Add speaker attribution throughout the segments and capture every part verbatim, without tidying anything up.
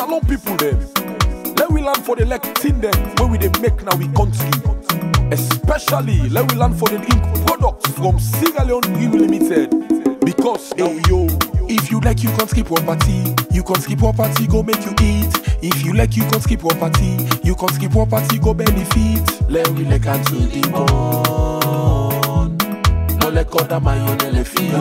Speaker 1: salon people them. Let we learn for the leg tin them where we they make now we country. Especially let we learn for the ink products from Sierra Leone Brewery Limited. Because hey yo, if you like you can skip one party, you can skip one party go make you eat. If you like you can skip one party, you can skip one party go benefit. Let we like and to the bone. No let other my own elephant.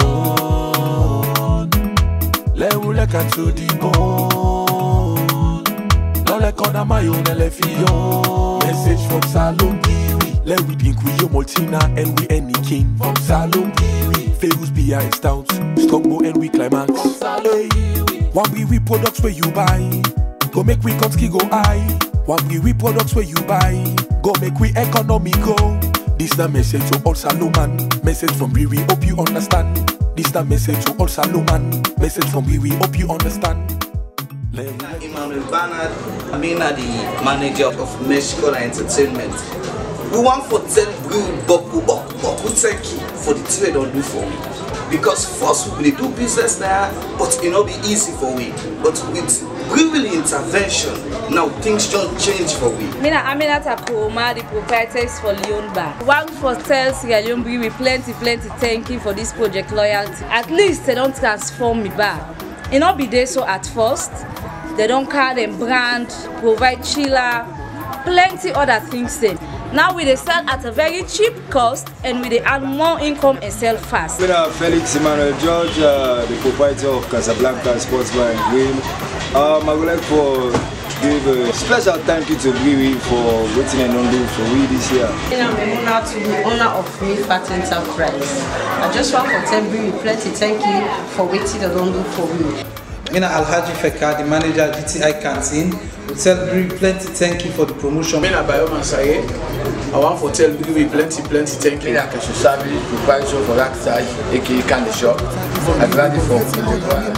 Speaker 1: Let we like and to the bone. No let other my own elephant. Message from Salon Brewery. Let we drink with your Maltina and we any king from Salon Brewery. Famous behind stouts, Strongbow and we climax. From Salon Brewery. One brewery products where you buy. Go make we country go high. One brewery products where you buy. Go make we economy go. This the message to all Salomon. Message from brewery, hope you understand. This the message to all Salomon. Message from brewery, hope you understand.
Speaker 2: Emmanuel Bernard, I mean the manager of Mexico Entertainment. We want for tell brewery Boku Boku Boku Teki for the trade don't do for me. Because first we do business there, but it not be easy for we. But with brewery intervention, now things don't change for we.
Speaker 3: Mina Aminata Kuroma, the proprietors for Leon Bar. One for tell Sierra Leone Brewery plenty, plenty thank you for this project loyalty. At least they don't transform me bar. It not be there so at first. They don't call them brand, provide chiller, plenty other things then. Now we they sell at a very cheap cost and we they add more income and sell fast.
Speaker 4: We are Felix Emmanuel George, uh, the proprietor of Casablanca Sports Bar and Grill. Um, I would like to give a special thank you to Brewery for waiting and on do for we this year.
Speaker 5: I'm honored to be owner of Brewery Fat Enterprise. I just want to tell Brewery plenty thank you for waiting and on do for me.
Speaker 6: Mina Alhaji Feka, the manager of G T I Canteen, will tell Brewery plenty thank you for the promotion.
Speaker 7: Mina Bayoman Saye, I want to tell Brewery plenty, plenty thank you.
Speaker 8: Mina Kashusabi, proprietor for Rackside, aka Candy Shop. I'm glad you for